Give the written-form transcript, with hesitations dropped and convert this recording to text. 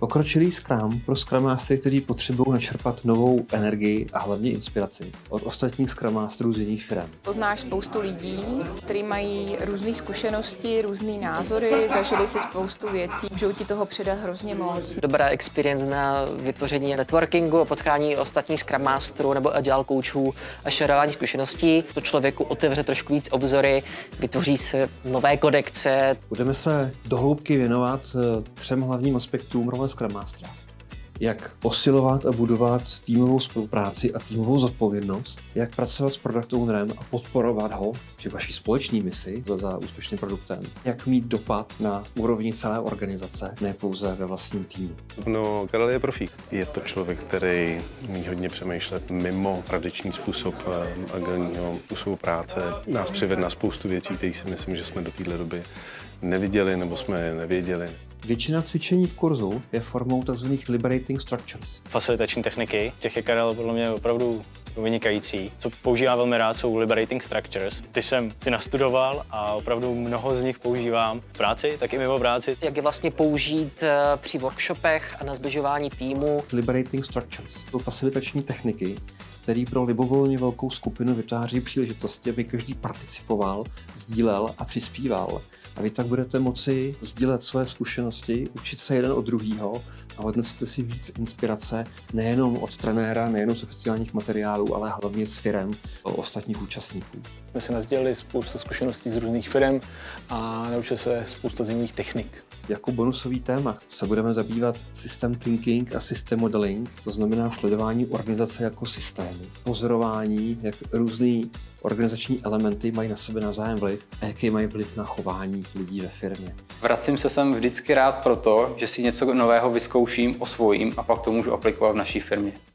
Pokročilý Scrum pro Scrum Mastery, kteří potřebují načerpat novou energii a hlavně inspiraci od ostatních Scrum Masterů z jiných firm. Poznáš spoustu lidí, kteří mají různé zkušenosti, různé názory, zažili si spoustu věcí, můžou ti toho předat hrozně moc. Dobrá experience na vytvoření networkingu, potkání ostatních Scrum Masterů nebo agile coachů a šerování zkušeností. To člověku otevře trošku víc obzory, vytvoří se nové kodekce. Budeme se do hloubky věnovat 3 hlavním aspektům role Scrum Mastera. Jak posilovat a budovat týmovou spolupráci a týmovou zodpovědnost, jak pracovat s product ownerem a podporovat ho při vaší společné misi za úspěšným produktem, jak mít dopad na úrovni celé organizace, ne pouze ve vlastním týmu. No, Karel je profík. Je to člověk, který umí hodně přemýšlet mimo tradiční způsob agilního způsobu práce. Nás přivedl na spoustu věcí, které si myslím, že jsme do téhle doby neviděli nebo jsme nevěděli. Většina cvičení v kurzu je formou tzv. Liberating Structures. Facilitační techniky, těch je Karel podle mě opravdu vynikající. Co používám velmi rád, jsou Liberating Structures. Ty jsem nastudoval a opravdu mnoho z nich používám v práci, tak i mimo práci. Jak je vlastně použít při workshopech a na zbližování týmu. Liberating Structures jsou facilitační techniky, který pro libovolně velkou skupinu vytváří příležitosti, aby každý participoval, sdílel a přispíval. A vy tak budete moci sdílet své zkušenosti, učit se jeden od druhého a odnesete si víc inspirace nejenom od trenéra, nejenom z oficiálních materiálů, ale hlavně z firem ostatních účastníků. My jsme nasdělili spoustu zkušeností z různých firm a naučili se spousta zimových technik. Jako bonusový téma se budeme zabývat system thinking a system modeling, to znamená sledování organizace jako systému, pozorování, jak různý organizační elementy mají na sebe navzájem vliv a jaký mají vliv na chování lidí ve firmě. Vracím se sem vždycky rád proto, že si něco nového vyzkouším, osvojím a pak to můžu aplikovat v naší firmě.